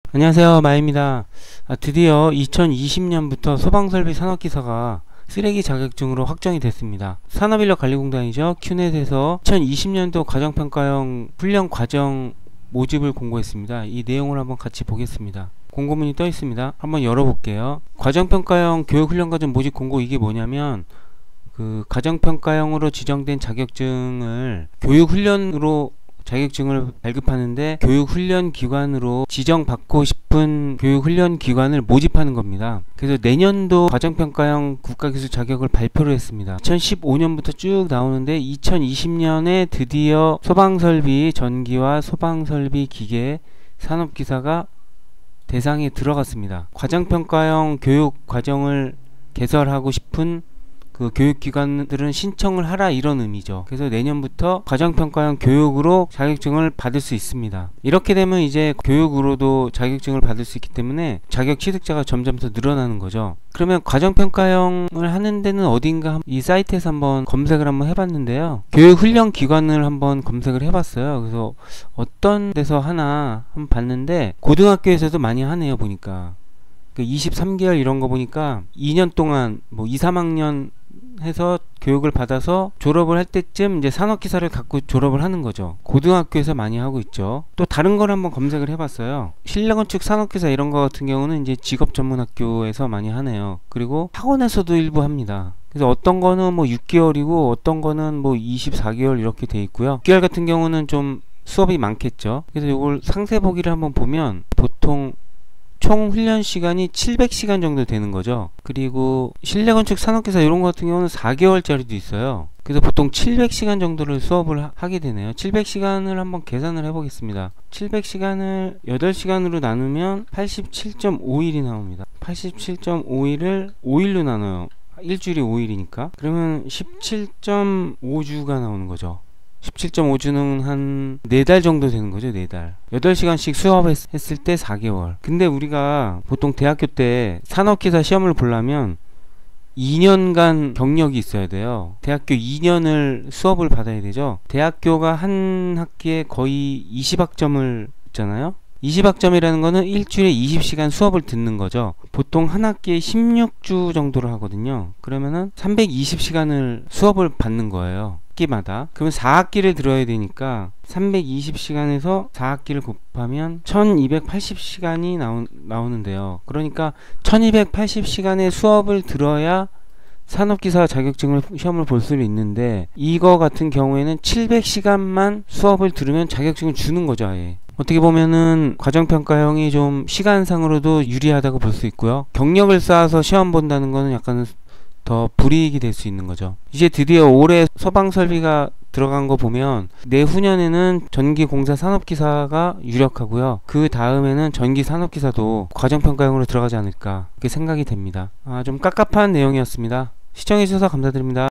안녕하세요, 마입니다. 드디어 2020년부터 소방설비 산업기사가 쓰레기 자격증으로 확정이 됐습니다. 산업인력관리공단이죠. 큐넷에서 2020년도 과정평가형 훈련 과정 모집을 공고했습니다. 이 내용을 한번 같이 보겠습니다. 공고문이 떠 있습니다. 한번 열어볼게요. 과정평가형 교육훈련과정 모집 공고, 이게 뭐냐면 과정평가형으로 지정된 자격증을 교육훈련으로 자격증을 발급하는데 교육훈련기관으로 지정받고 싶은 교육훈련기관을 모집하는 겁니다. 그래서 내년도 과정평가형 국가기술 자격을 발표를 했습니다. 2015년부터 쭉 나오는데 2020년에 드디어 소방설비 전기와 소방설비 기계 산업기사가 대상에 들어갔습니다. 과정평가형 교육과정을 개설하고 싶은 교육기관들은 신청을 하라, 이런 의미죠. 그래서 내년부터 과정평가형 교육으로 자격증을 받을 수 있습니다. 이렇게 되면 이제 교육으로도 자격증을 받을 수 있기 때문에 자격 취득자가 점점 더 늘어나는 거죠. 그러면 과정평가형을 하는 데는 어딘가, 이 사이트에서 한번 검색을 한번 해봤는데요. 교육훈련기관을 한번 검색을 해봤어요. 그래서 어떤 데서 하나 한번 봤는데 고등학교에서도 많이 하네요, 보니까. 23개월 이런 거 보니까 2년 동안 2, 3학년 해서 교육을 받아서 졸업을 할 때쯤 이제 산업기사를 갖고 졸업을 하는 거죠. 고등학교에서 많이 하고 있죠. 또 다른 걸 한번 검색을 해봤어요. 실내건축 산업기사 이런 거 같은 경우는 이제 직업전문학교에서 많이 하네요. 그리고 학원에서도 일부 합니다. 그래서 어떤 거는 6개월이고 어떤 거는 24개월 이렇게 돼 있고요. 6개월 같은 경우는 좀 수업이 많겠죠. 그래서 이걸 상세 보기를 한번 보면 보통 총 훈련 시간이 700시간 정도 되는 거죠. 그리고 실내건축 산업기사 이런 거 같은 경우는 4개월짜리도 있어요. 그래서 보통 700시간 정도를 수업을 하게 되네요. 700시간을 한번 계산을 해보겠습니다. 700시간을 8시간으로 나누면 87.5일이 나옵니다. 87.5일을 5일로 나눠요. 일주일이 5일이니까. 그러면 17.5주가 나오는 거죠. 17.5주는 한 4달 정도 되는 거죠. 4달 8시간씩 수업했을 때 4개월. 근데 우리가 보통 대학교 때 산업기사 시험을 보려면 2년간 경력이 있어야 돼요. 대학교 2년을 수업을 받아야 되죠. 대학교가 한 학기에 거의 20학점을 있잖아요. 20학점이라는 거는 일주일에 20시간 수업을 듣는 거죠. 보통 한 학기에 16주 정도를 하거든요. 그러면은 320시간을 수업을 받는 거예요. 학기마다. 그러면 4학기를 들어야 되니까 320시간에서 4학기를 곱하면 1280시간이 나오는데요. 그러니까 1280시간의 수업을 들어야 산업기사 자격증을 시험을 볼 수 있는데, 이거 같은 경우에는 700시간만 수업을 들으면 자격증을 주는 거죠. 아예. 어떻게 보면은 과정평가형이 좀 시간상으로도 유리하다고 볼 수 있고요. 경력을 쌓아서 시험 본다는 거는 약간 더 불이익이 될 수 있는 거죠. 이제 드디어 올해 소방설비가 들어간 거 보면 내후년에는 전기공사 산업기사가 유력하고요. 그 다음에는 전기산업기사도 과정평가형으로 들어가지 않을까, 그렇게 생각이 됩니다. 좀 깝깝한 내용이었습니다. 시청해주셔서 감사드립니다.